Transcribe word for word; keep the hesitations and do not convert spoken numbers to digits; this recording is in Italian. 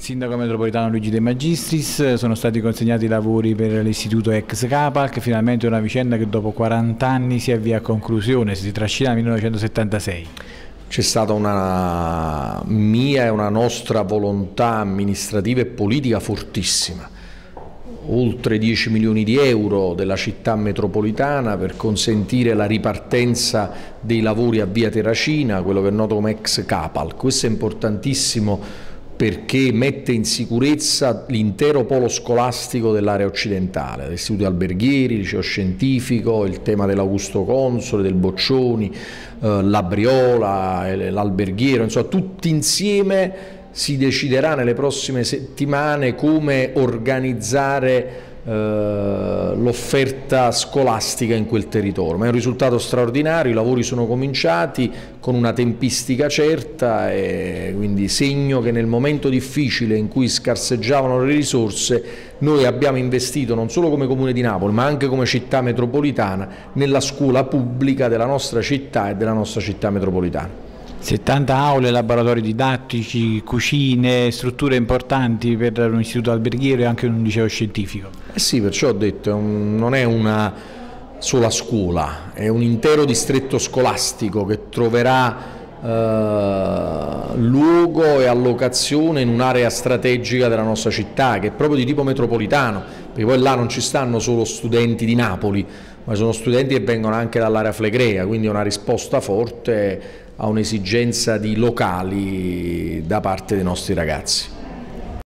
Sindaco metropolitano Luigi De Magistris, sono stati consegnati i lavori per l'istituto ex Capalc, finalmente una vicenda che dopo quaranta anni si avvia a conclusione, si trascina al millenovecentosettantasei. C'è stata una mia e una nostra volontà amministrativa e politica fortissima, oltre dieci milioni di euro della città metropolitana per consentire la ripartenza dei lavori a via Terracina, quello che è noto come ex Capalc. Questo è importantissimo perché mette in sicurezza l'intero polo scolastico dell'area occidentale, l'istituto alberghieri, il liceo scientifico, il tema dell'Augusto Console, del Boccioni, eh, la Briola, l'alberghiero, insomma tutti insieme si deciderà nelle prossime settimane come organizzare eh, l'offerta scolastica in quel territorio. Ma è un risultato straordinario, i lavori sono cominciati con una tempistica certa e quindi segno che nel momento difficile in cui scarseggiavano le risorse noi abbiamo investito non solo come Comune di Napoli ma anche come città metropolitana nella scuola pubblica della nostra città e della nostra città metropolitana. settanta aule, laboratori didattici, cucine, strutture importanti per un istituto alberghiero e anche un liceo scientifico. Eh sì, perciò ho detto, un, non è una sola scuola, è un intero distretto scolastico che troverà eh, luogo e allocazione in un'area strategica della nostra città, che è proprio di tipo metropolitano, perché poi là non ci stanno solo studenti di Napoli, ma sono studenti che vengono anche dall'area flegrea, quindi è una risposta forte a un'esigenza di locali da parte dei nostri ragazzi.